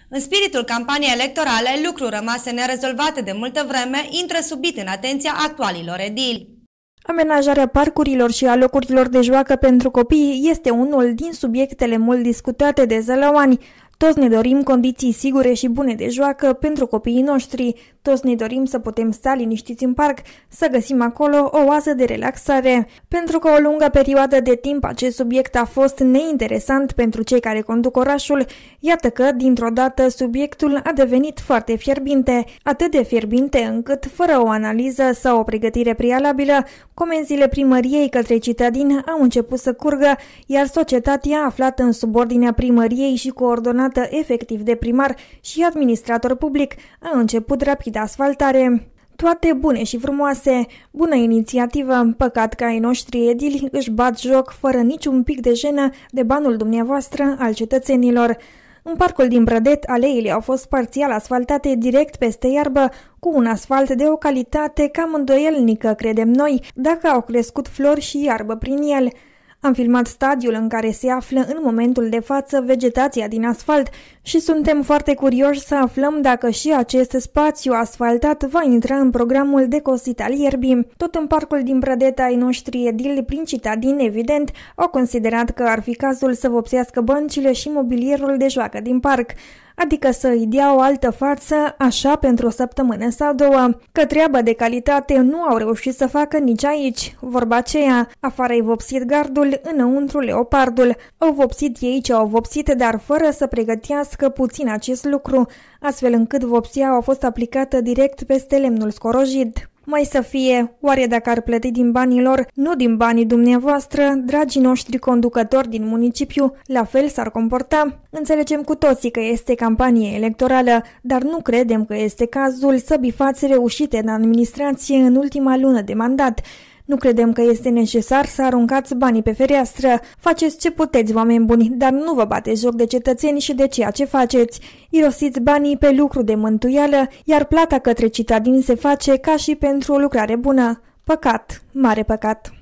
În spiritul campaniei electorale, lucruri rămase nerezolvate de multă vreme intră subit în atenția actualilor edili. Amenajarea parcurilor și a locurilor de joacă pentru copii este unul din subiectele mult discutate de zălăuani. Toți ne dorim condiții sigure și bune de joacă pentru copiii noștri. Toți ne dorim să putem sta liniștiți în parc, să găsim acolo o oază de relaxare. Pentru că o lungă perioadă de timp acest subiect a fost neinteresant pentru cei care conduc orașul, iată că, dintr-o dată, subiectul a devenit foarte fierbinte, atât de fierbinte încât, fără o analiză sau o pregătire prealabilă, comenzile primăriei către citadini au început să curgă, iar societatea aflată în subordinea primăriei și coordonată efectiv de primar și administrator public a început rapid asfaltare. Toate bune și frumoase, bună inițiativă, păcat că ai noștri edili își bat joc fără niciun pic de jenă de banul dumneavoastră al cetățenilor. În parcul din Brădet, aleile au fost parțial asfaltate direct peste iarbă, cu un asfalt de o calitate cam îndoielnică, credem noi, dacă au crescut flori și iarbă prin el. Am filmat stadiul în care se află în momentul de față vegetația din asfalt și suntem foarte curioși să aflăm dacă și acest spațiu asfaltat va intra în programul de cosit al ierbii. Tot în parcul din Brădet, ai noștri edili prin citadini, evident, au considerat că ar fi cazul să vopsească băncile și mobilierul de joacă din parc, adică să îi dea o altă față, așa pentru o săptămână sau două, că treaba de calitate nu au reușit să facă nici aici. Vorba aceea, afară-i vopsit gardul, înăuntru leopardul. Au vopsit ei ce au vopsit, dar fără să pregătească puțin acest lucru, astfel încât vopsia a fost aplicată direct peste lemnul scorojit. Mai să fie, oare dacă ar plăti din banii lor, nu din banii dumneavoastră, dragii noștri conducători din municipiu, la fel s-ar comporta? Înțelegem cu toții că este campanie electorală, dar nu credem că este cazul să bifați reușite în administrație în ultima lună de mandat. Nu credem că este necesar să aruncați banii pe fereastră. Faceți ce puteți, oameni buni, dar nu vă bateți joc de cetățeni și de ceea ce faceți. Irosiți banii pe lucru de mântuială, iar plata către citadini se face ca și pentru o lucrare bună. Păcat, mare păcat.